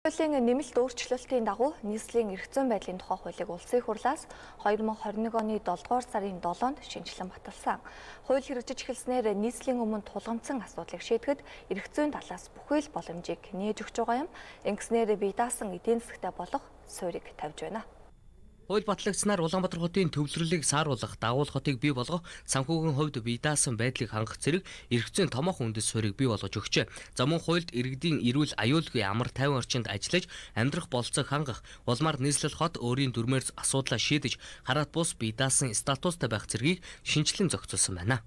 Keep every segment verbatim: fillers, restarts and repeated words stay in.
Хуулийн нэмэлт өөрчлөлтийн дагуу нийслэлийн эрх зүйн байдлын тухай хуулийг улсын хурлаас хоёр мың хорин нэг оны долдугаар сарын долоонд шинжилэн баталсан. Хууль хэрэгжиж эхэлснээр нийслэлийн өмнө тулгамдсан асуудлыг шийдэхэд эрх зүйн талаас бүхэл боломжийг нээж өгч байгаа юм. Ингэснээр бие даасан эдийн засагтай болох суурийг тавьж байна. Хууль батлагдсанаар Улаанбаатар хотын төвлөрлийг сааруулах, дагуул хотыг бий болгох, санхүүгийн хувьд бие даасан байдлыг хангах зэрэг эрх зүйн томоохон үндэс суурийг бий болгож өгчээ. За мөн хуульд иргэдийн эрүүл аюулгүй амар тайван орчинд ажиллаж амьдрах болцоог хангах, улмаар нийслэл хот өөрийн дүрмээр асуудлаа шийдэж, хараат бус бие даасан статустай байх зэргийг шинжилэн зохицуулсан байна.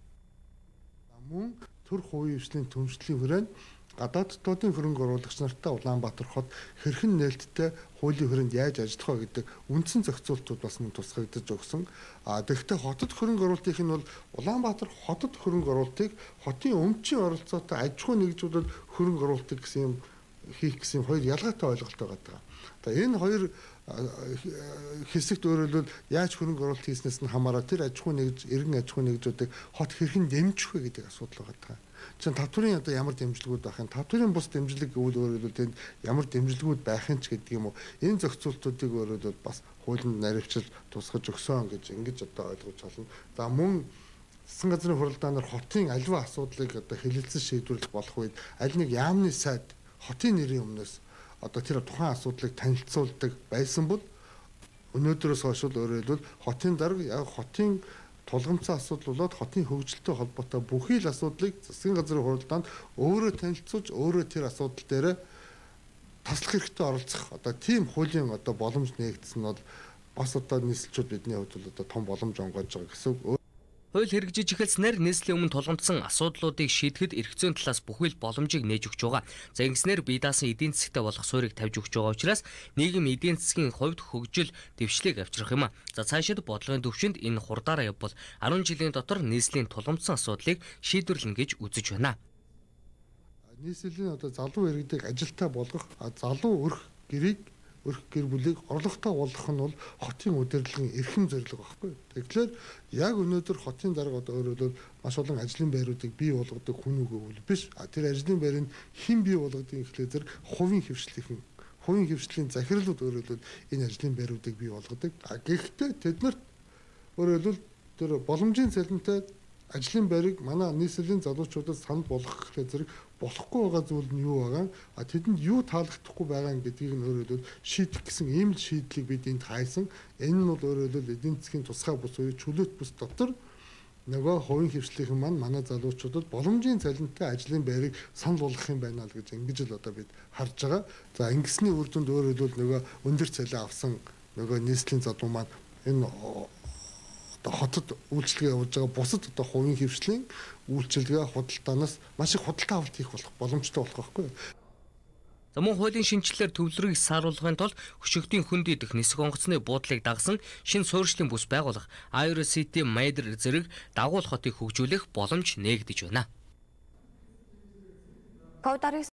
Мөн төр хувийн хвшлийн төмжлөлийн хүрээнд гадаад дотоодын хөрөнгө оруулагч нартай Улаанбаатар хот хэрхэн нээлттэй хуулийн хүрээнд яаж ажиллах вэ гэдэг үндсэн зохицуултууд бас мөн тусгагдаж өгсөн. А тэгэхдээ хотод хөрөнгө оруулалтын нь бол Улаанбаатар хотод хөрөнгө оруулалтыг хотын өмчийн оролцоотой аж ахуй нэгжүүдэд хөрөнгө оруулалтыг гэсэн юм хийх гэсэн хоёр ялгаатай ойлголт байгаа. Тэгээ энэ хоёр хэсэгт өөрөлдвөл яаж хөрөнгө оруулалт хийснээс нь хамаараа тэр аж ахуй нэгж, иргэн аж ахуй нэгжүүдийг хот хэрхэн дэмжих вэ гэдэг асуудал байгаа. Чин татврын одоо ямар дэмжлэгүүд байх юм, татврын бус дэмжлэг гэвэл өөрөлдвөл тэнд ямар дэмжлэгүүд байх юм ч гэдэг юм уу. Энэ зохицуултуудыг өөрөлдвөл бас хуулинд наривчилж тусгаж өгсөн гэж ингэж одоо ойлгож байна. За мөн засгийн газрын хуралдаанаар хотын аливаа асуудлыг одоо хэлэлцэн шийдвэрлэх болох үед аль нэг яамны сайд хотын нэрийн өмнөөс одоо тэр тухайн асуудлыг танилцуулдаг байсан бол өнөөдрөөс хойш өөрөлдвөл хотын дарга яг хотын тулгамдсан асуудал болоод хотын хөгжилтэй холбоотой бүхий л асуудлыг засгийн газрын хуралдаанд өөрөө танилцуулж өөрөө тэр асуудал дээр таслах хэрэгтэй оролцох одоо тийм хуулийн одоо боломж нээгдсэн нь бол бас одоо нийслэлчүүд бидний хувьд бол одоо том боломж онгойж байгаа гэсэн. Хууль хэрэгжиж эхэлснээр нийслэлийн өмнө тулгамдсан асуудлуудыг шийдэхэд эрх зүйн талаас бүхэл боломжийг нээж өгч байгаа. За ингэснээр бие даасан эдийн засагтай болох суурийг тавьж өгч байгаа учраас нийгэм эдийн засгийн хувьд хөгжил дэвшлиг авчрах юм а. За цаашид бодлогын төвшөнд энэ хурдаараа явбал арван жилийн дотор нийслэлийн тулгамдсан асуудлыг шийдвэрлэнэ гэж үзэж байна. Нийслэлийн одоо залуу иргэдийг ажилтаа болгох, залуу өрх гэрийг өрх гэр бүлийг орлоготой болгох нь бол хотын удирдлагын эрхэм зорилго байхгүй. Тэгэхээр яг өнөөдөр хотын дарга одоо өөрөлдвөл маш олон ажлын байруудыг бий болгодог хүн үгүй биш. А тэр ажлын байрыг хэн бий болгодгийг ихлээр зэрэг хувийн хвшлийнхэн хувийн хвшлийн захирлууд өөрөлдвөл энэ ажлын байруудыг бий болгодог. А гэхдээ тэднэрт өөрөлдвөл тэр боломжийн цалинтай ажлын байрыг манай нийслэлийн залуучуудад санал болгох гэхээр зэрэг болохгүй байгаа зүйл нь юу байгаа? А тэдэнд юу таалагдахгүй байгаа гэдгийг нь өөрөлдвөл шийдэх гэсэн ийм л шийдлийг бид энд хайсан. Энэ нь бол өөрөлдвөл эдийн засгийн тусгай бус уу чөлөөт бус дотор нөгөө хувийн хвшлийнхэн маань манай залуучуудад боломжийн цалинтай ажлын байрыг санал болгох юм байна л гэж ингэж л одоо бид харж байгаа. За ингэсний үр дүнд өөрөлдвөл нөгөө өндөр цалин авсан нөгөө нийслэлийн залуу маань энэ хотод үйлчлэгээ явуулж байгаа бусад одоо хувийн хвшлийн үйлчилгээ худалдаанаас маш их худалдаа авалт хийх болох боломжтой болох байхгүй. За мөн хуулийн шинжилэлээр төвлөрийг сааруулахын тулд хөшигтийн хүнд идэх нисэх онгоцны буудлыг дагсан шинэ суурьшлийн бүс байгуулах Aero City Maider зэрэг дагуул хотыг хөгжүүлэх боломж нээгдэж байна. ковид